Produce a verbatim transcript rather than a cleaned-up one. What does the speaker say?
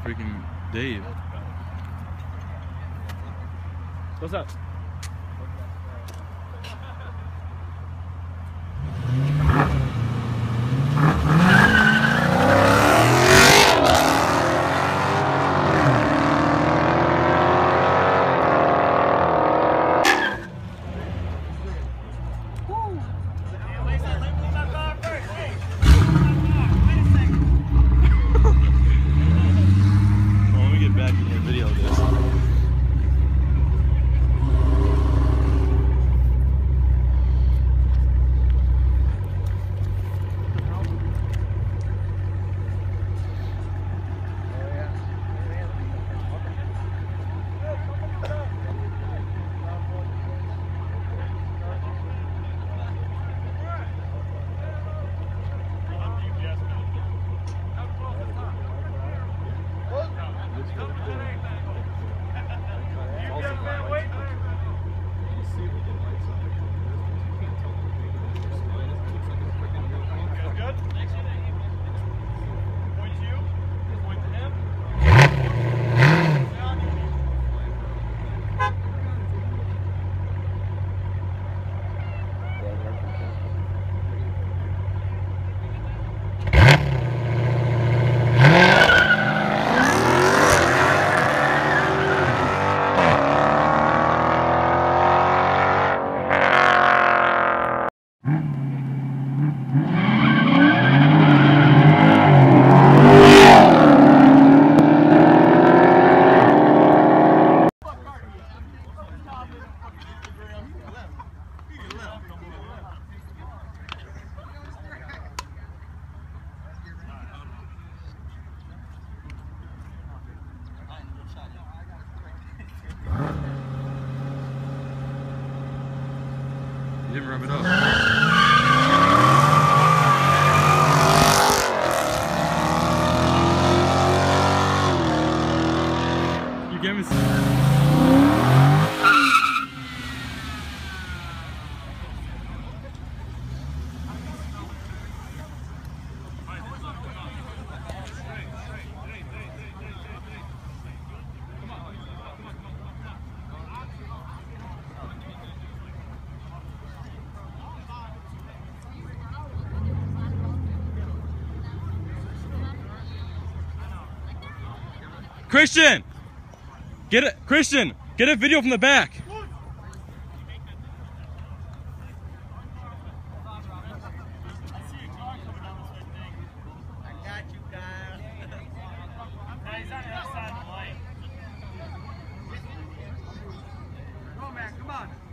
freaking Dave. What's up? Back in your video of this. You didn't rub it up. You gave me some. Christian, get it. Christian, get a video from the back. I got you, guys. He's on the other side of the light. Go, man, come on.